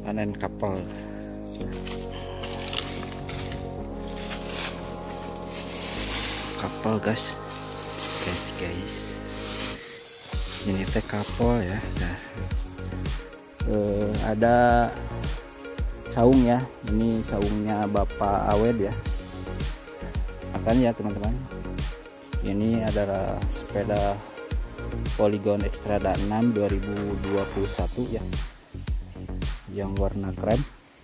panen kapal. Kapal guys, ini teh kapal ya. Nah, ada saung ya, ini saungnya Bapak Awed ya, akan ya teman-teman. Ini adalah sepeda Polygon Xtrada 6 2021 ya, yang warna krem.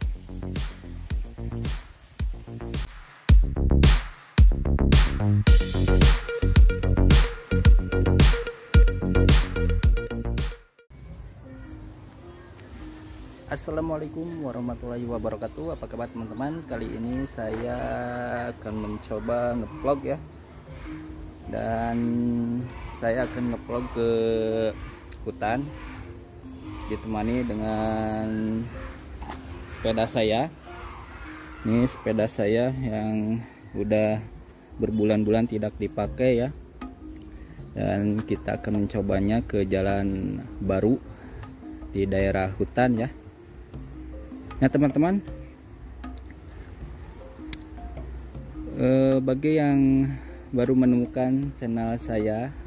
Assalamualaikum warahmatullahi wabarakatuh. Apa kabar teman-teman? Kali ini saya akan mencoba ngevlog ya, dan saya akan ngevlog ke hutan ditemani dengan sepeda saya. Ini sepeda saya yang udah berbulan-bulan tidak dipakai ya, dan kita akan mencobanya ke jalan baru di daerah hutan ya. Nah teman-teman, bagi yang baru menemukan channel saya,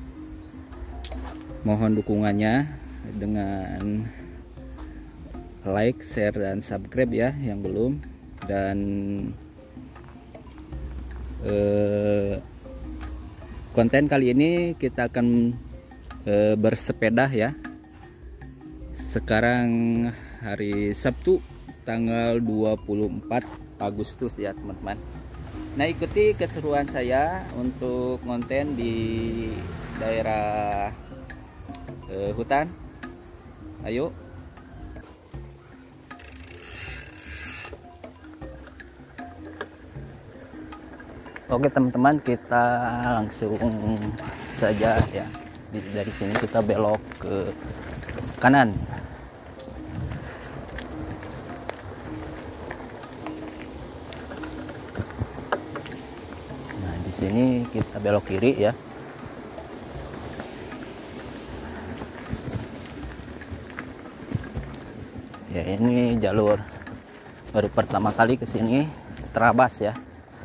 mohon dukungannya dengan like, share, dan subscribe ya yang belum. Dan konten kali ini kita akan bersepeda ya. Sekarang hari Sabtu tanggal 24 Agustus ya teman-teman. Nah, ikuti keseruan saya untuk konten di daerah hutan. Ayo. Oke teman-teman, kita langsung saja ya. Dari sini kita belok ke kanan. Sini kita belok kiri ya. Ya, ini jalur baru pertama kali ke sini, terabas ya.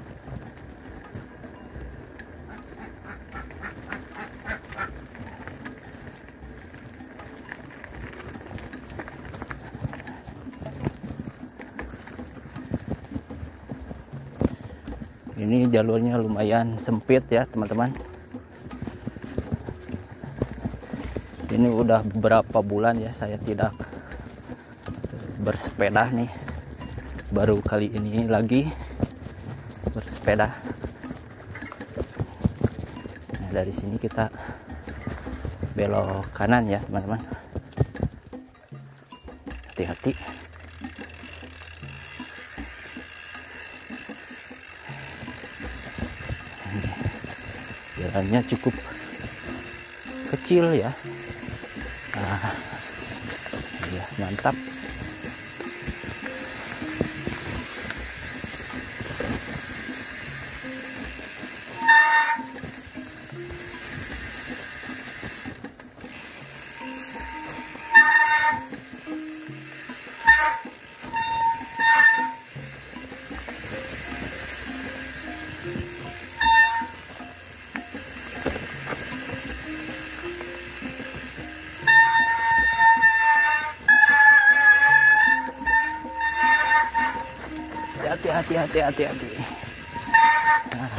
Ini jalurnya lumayan sempit ya teman-teman. Ini udah beberapa bulan ya saya tidak bersepeda nih. Baru kali ini lagi bersepeda. Nah, dari sini kita belok kanan ya teman-teman. Hati-hati. Jalannya cukup kecil ya. Nah, ya mantap. Hati-hati. Nah.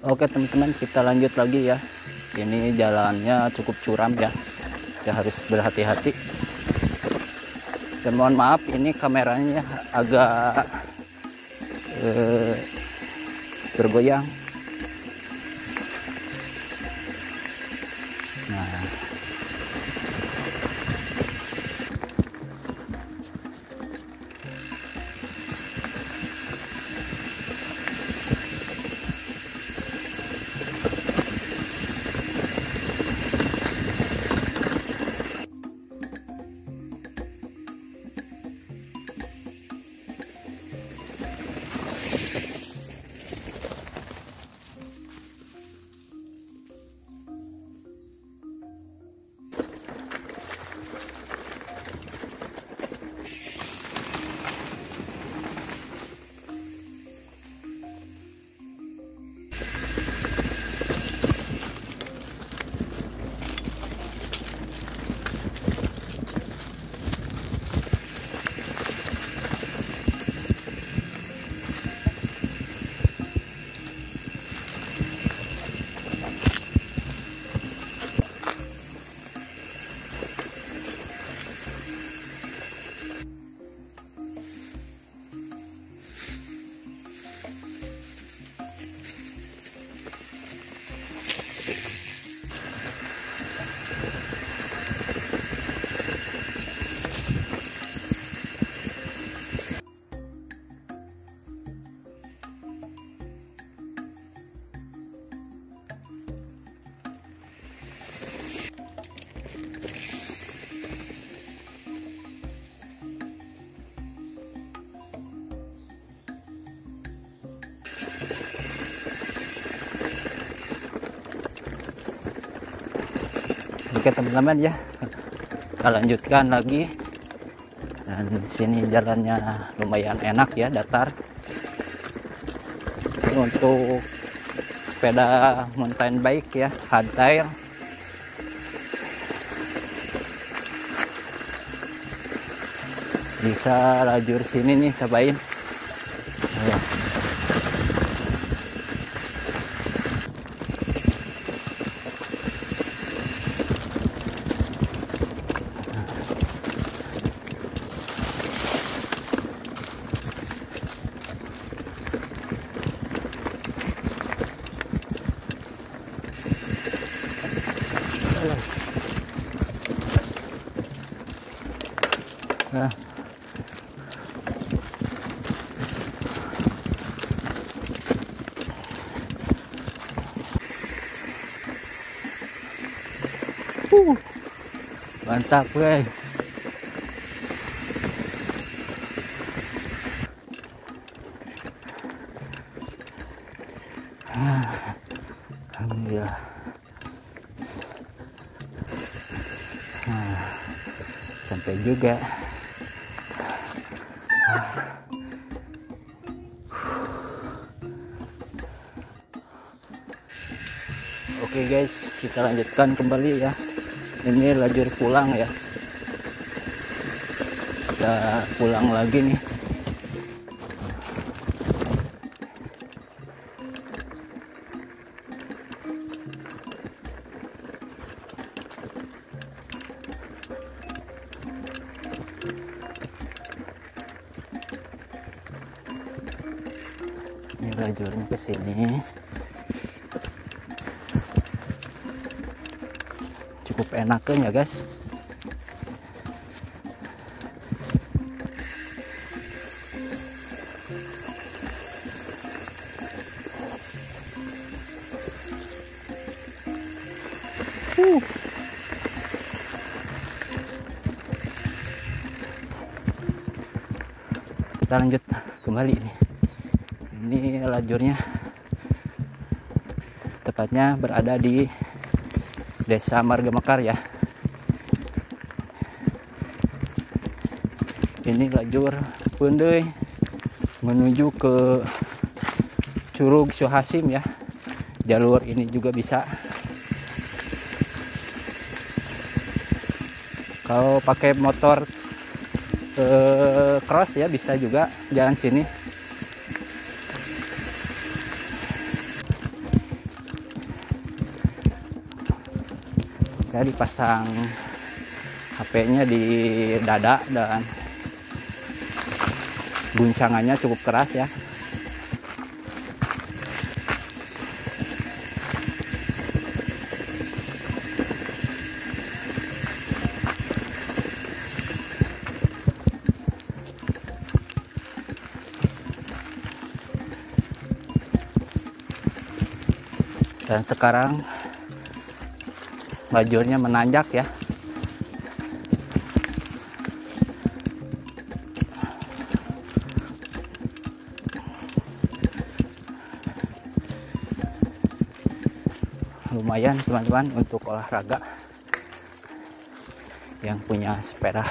Oke teman-teman, kita lanjut lagi ya. Ini jalannya cukup curam ya, kita harus berhati-hati. Dan mohon maaf, ini kameranya agak bergoyang. Nah, oke teman-teman ya, kita lanjutkan lagi. Dan di sini jalannya lumayan enak ya, datar. Ini untuk sepeda mountain bike ya, hardtail. Bisa lajur sini nih, cobain. Nah, mantap guys. Alhamdulillah. Sampai juga. Oke guys, kita lanjutkan kembali ya. Ini lajur pulang ya. Kita pulang lagi nih. Ini lajurnya ke sini. Cukup enakan ya guys. Kita lanjut kembali nih. Ini lajurnya tepatnya berada di Desa Marga Mekar ya. Ini lajur Pendey menuju ke Curug Suhasim ya. Jalur ini juga bisa. Kalau pakai motor cross ya bisa juga jalan sini. Saya dipasang HP-nya di dada dan guncangannya cukup keras ya. Dan sekarang lajurnya menanjak ya. Lumayan teman-teman untuk olahraga yang punya sepeda.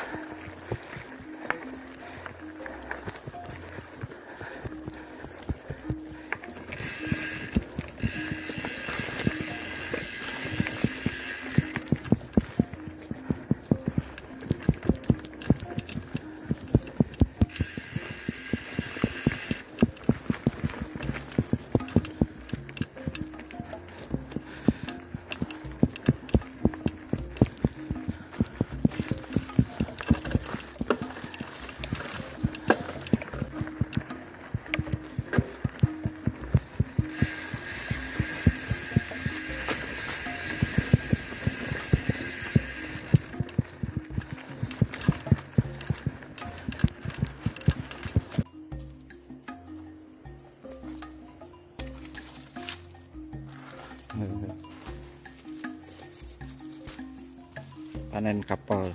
Panen kapal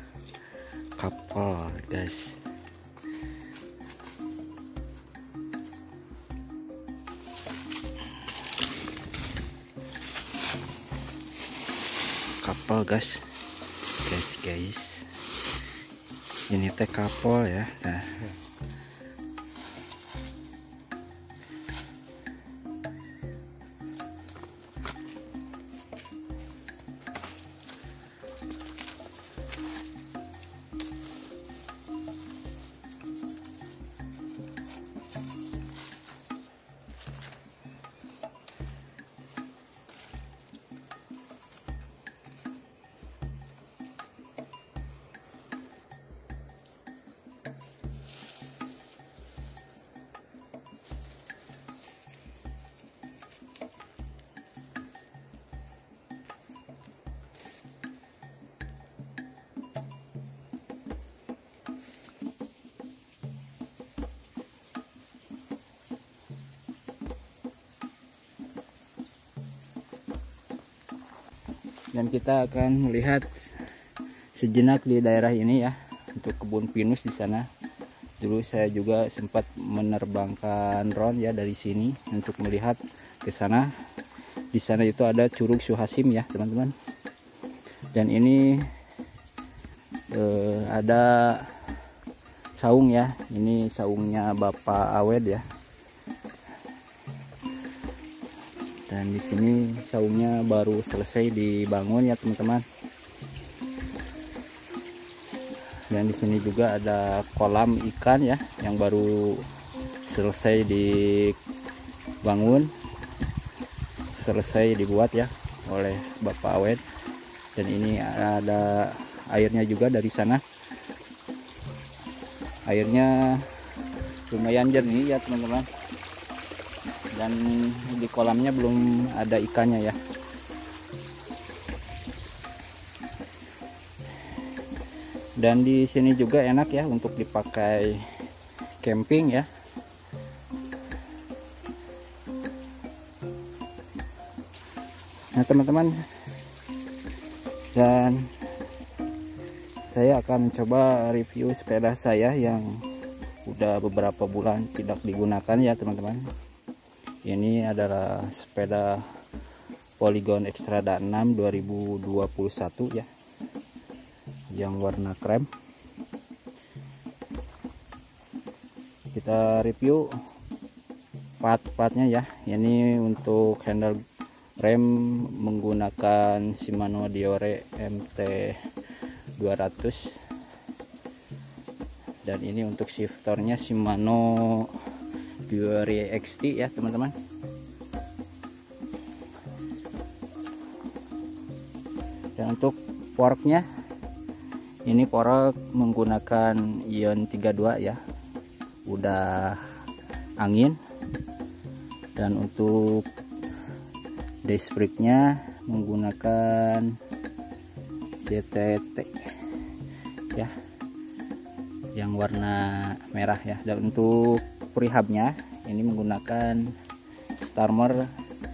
guys. Kapal guys, ini teh kapal ya. Nah, dan kita akan melihat sejenak di daerah ini ya, untuk kebun pinus di sana. Dulu saya juga sempat menerbangkan drone ya dari sini untuk melihat ke sana. Di sana itu ada Curug Suhasim ya teman-teman. Dan ini ada saung ya. Ini saungnya Bapak Awed ya. Dan di sini saungnya baru selesai dibangun ya teman-teman. Dan di sini juga ada kolam ikan ya yang baru selesai dibangun, selesai dibuat ya oleh Bapak Awed. Dan ini ada airnya juga dari sana. Airnya lumayan jernih ya teman-teman. Dan di kolamnya belum ada ikannya ya. Dan di sini juga enak ya untuk dipakai camping ya. Nah teman-teman, dan saya akan mencoba review sepeda saya yang udah beberapa bulan tidak digunakan ya teman-teman. Ini adalah sepeda Polygon Xtrada 6 2021 ya, yang warna krem. Kita review part-partnya ya. Ini untuk handle rem menggunakan Shimano Deore MT 200. Dan ini untuk shifternya Shimano Deore XT ya teman-teman. Dan untuk forknya, ini fork menggunakan ion 32 ya, udah angin. Dan untuk disc brake-nya menggunakan CTT ya, yang warna merah ya. Dan untuk prehab-nya ini menggunakan Starmer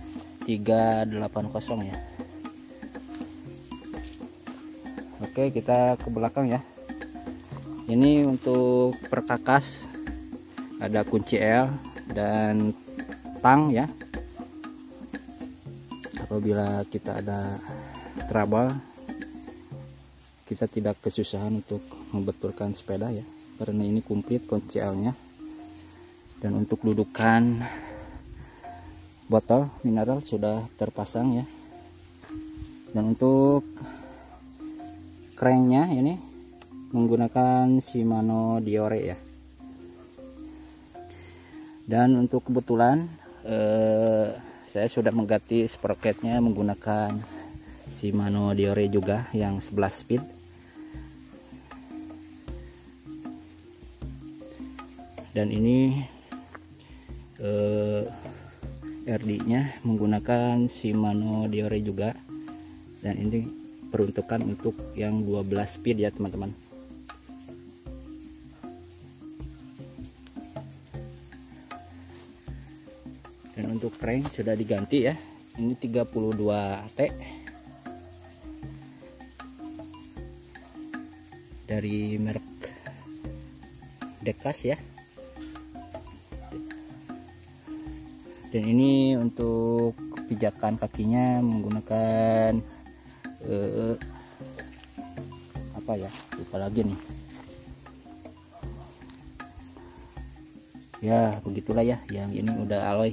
380 ya. Oke, kita ke belakang ya. Ini untuk perkakas ada kunci L dan tang ya. Apabila kita ada trouble, kita tidak kesusahan untuk membetulkan sepeda ya, karena ini komplit kunci L-nya. Dan untuk dudukan botol mineral sudah terpasang ya. Dan untuk cranknya ini menggunakan Shimano Diore ya. Dan untuk kebetulan saya sudah mengganti sprocketnya menggunakan Shimano Diore juga yang 11 speed. Dan ini RD-nya menggunakan Shimano Diore juga. Dan ini peruntukan untuk yang 12 speed ya teman-teman. Dan untuk crank sudah diganti ya, ini 32T dari merek Dekas ya. Dan ini untuk pijakan kakinya menggunakan apa ya, lupa lagi nih ya, begitulah ya, yang ini udah alloy.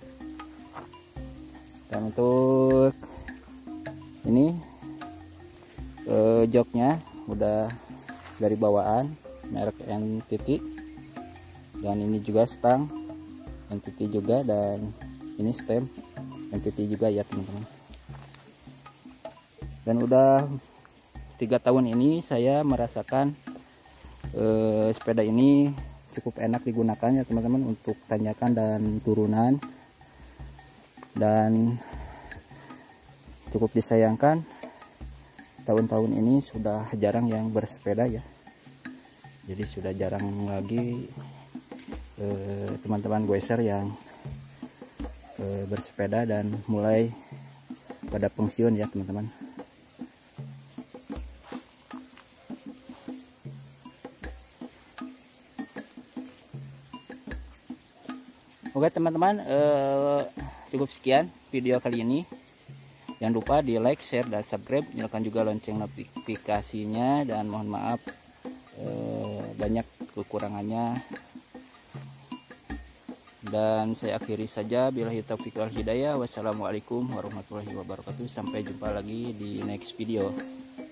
Dan untuk ini joknya udah dari bawaan merek NTT. Dan ini juga stang NTT juga, dan ini stem NTT juga ya teman-teman. Dan udah 3 tahun ini saya merasakan sepeda ini cukup enak digunakan ya teman-teman, untuk tanjakan dan turunan. Dan cukup disayangkan tahun-tahun ini sudah jarang yang bersepeda ya. Jadi sudah jarang lagi teman-teman goeser yang bersepeda, dan mulai pada pensiun ya teman-teman. Oke teman-teman, cukup sekian video kali ini. Jangan lupa di like, share, dan subscribe. Nyalakan juga lonceng notifikasinya. Dan mohon maaf banyak kekurangannya. Dan saya akhiri saja. Billahi taufiq wal hidayah. Wassalamualaikum warahmatullahi wabarakatuh. Sampai jumpa lagi di next video.